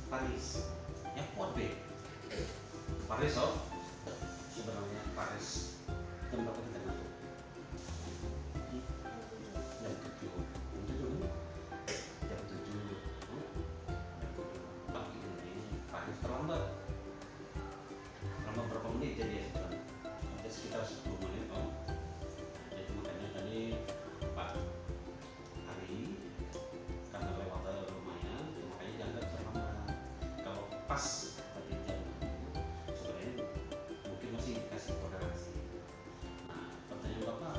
Paris yang kuat be. Paris oh sebenarnya Paris jam berapa kita masuk? Jam 7 jam 7 pagi ini Paris terlambat berapa menit jadi ya ada sekitar 10 menit oh. Jadi makanya tadi Pak Hari karena lewat lumayan makanya jangan terlambat. Kalau pas tadi jam sebenarnya mungkin masih dikasih toleransi. Nah pertanyaan Bapak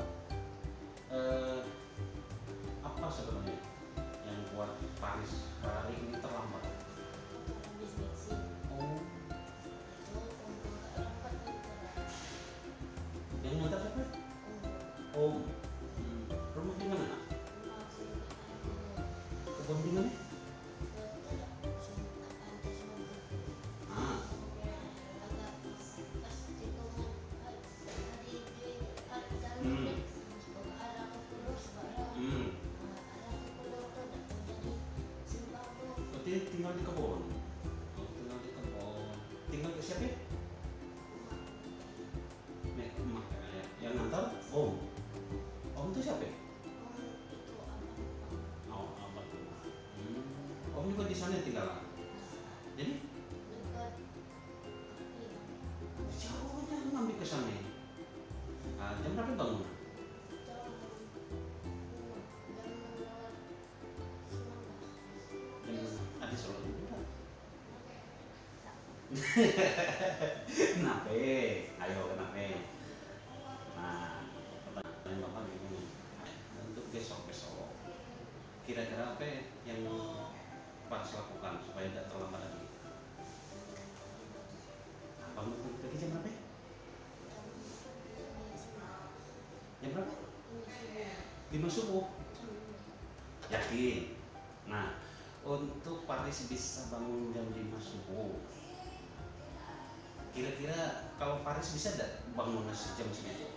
apa sebenarnya yang buat Paris hari ini terlambat? Oh, yang ngantar siapa? Om. Rumah di mana? Kebun di mana? Ah, hmm, hmm. Berarti tinggal di kebun. Oh, tinggal di kebun. Tinggal ke siapa? Emak ya. Yang ngantar Om. Om itu siapa? Oh, abang. Om juga di sana tinggal. Jadi jauhnya ngambil ke sana. Nah, jam berapa bangun? Ada sholat juga. Kenapa? Ayo kenapa? Nah, pertanyaan Bapak gini. Untuk besok-besok, kira-kira apa yang Pak lakukan supaya tidak terlambat lagi? Bangun pagi jam berapa? Jam berapa? 5 subuh. Yakin? Nah, untuk Paris bisa bangun jam 5 subuh. Kira-kira kalau Paris bisa tidak bangun jam segitu?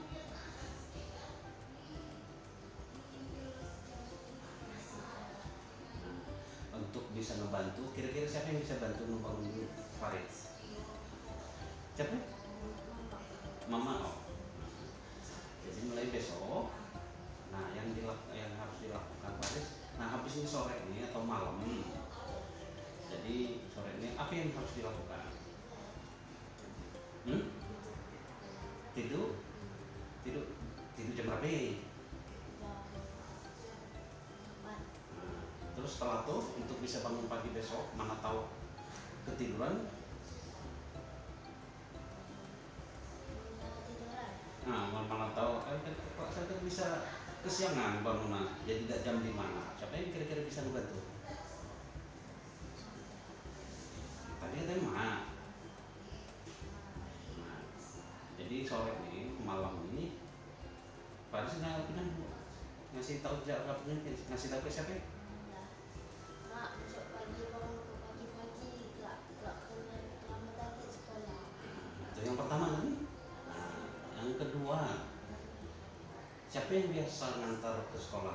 Nah, untuk bisa ngebantu, kira-kira siapa yang bisa bantu ngebangun Paris? Siapa? Mama. Oh. Jadi mulai besok, nah yang harus dilakukan Paris, nah habis ini sore ini atau malam ini. Jadi sore ini apa yang harus dilakukan? Tidur jam berapa? Nah, terus setelah itu untuk bisa bangun pagi besok, mana tahu ketiduran. Nah, mana tahu saya bisa kesiangan bangunan, jadi tidak jam 5. Siapa yang kira-kira bisa membantu? Tadi katanya Mak. Nah, jadi sore ini, malam ini, Paris ngasih tahu jawabnya, ngasih tahu ke siapa? Mak, besok pagi bangun pagi-pagi, gak terlambat lagi sekolah. Itu yang pertama kan? Yang kedua, siapa yang biasa ngantar ke sekolah?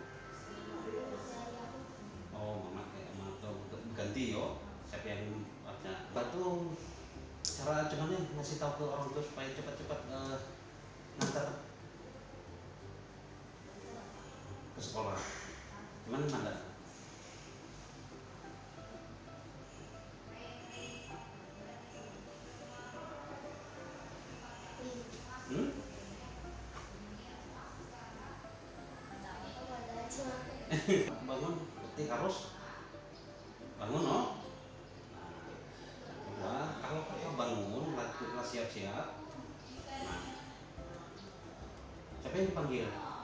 Oh, mama kayak atau ganti yo. Siapa yang baca? Batu cara cuman ngasih tahu ke orang tua supaya cepat-cepat ngantar ke sekolah. Gimana nanda? Bangun, berarti harus bangun no. Nah, kalau kakak bangun, lakukan siap-siap. Nah, siapa yang dipanggil?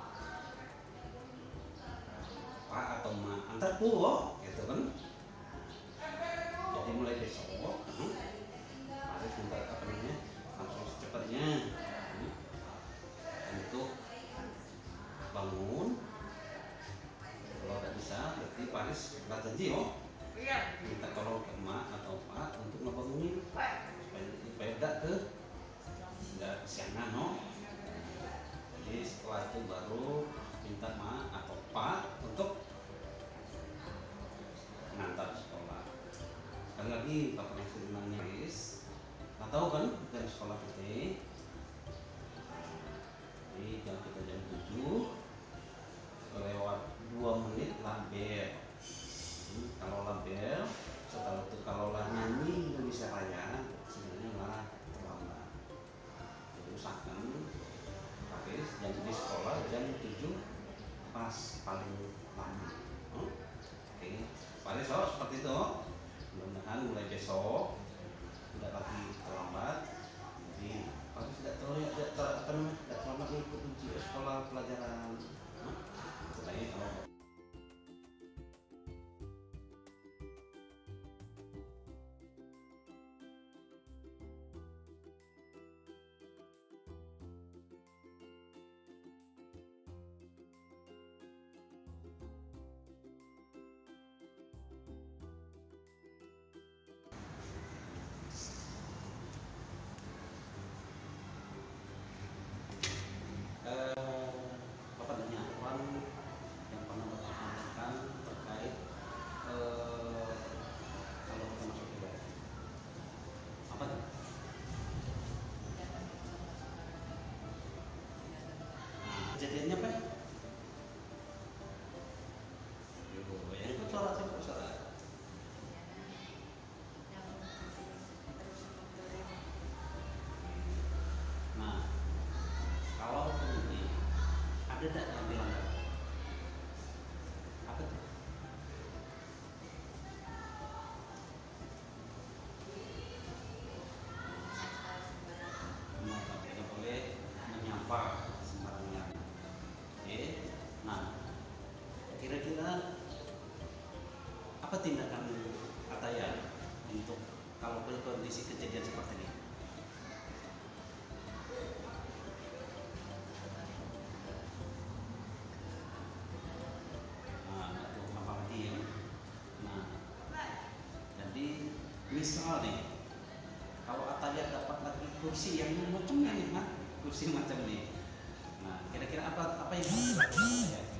Pak atau Ma? Antar pulang, gitu kan? Jadi mulai besok, harus minta apa namanya, langsung secepatnya untuk bangun. Kalau tidak bisa, berarti Paris nggak janji oh. Minta tolong ke emak atau Pak untuk ngebangunin supaya tidak kesiangan no. Jadi setelah itu baru minta Ma atau Pak untuk mengantar sekolah. lagi bapak yang sudah nangis. Nggak tahu kan dari sekolah kita. Jadi jam 7 lewat 2 menit lamber. Kalau lamber, setelah itu kalau lah nyanyi Indonesia Raya sebenarnya lah terlambat. Jadi usahakan habis jam di sekolah jam 7 pas paling lama. Oke, paling seperti itu. Mudah-mudahan mulai besok tidak lagi terlambat. Jadi harus tidak terlambat mengikut ujian sekolah pelajaran. Selain kalau Bapak tanya orang yang pernah Bapak sampaikan terkait kalau kita masuk ke dalam apa tuh? Kejadiannya apa? Yang itu suara. Nah, kalau kemudian ada tak yang dilanggar? Apa tuh? Tidak boleh menyapa sembarangan. Oke. Nah, kira-kira apa tindakan Ataya untuk kalau kondisi kejadian seperti ini? Misal nih, kalau Ataya dapat lagi kursi yang macam ini, kursi macam ini. Nah, kira-kira apa yang harus dilakukan Ataya?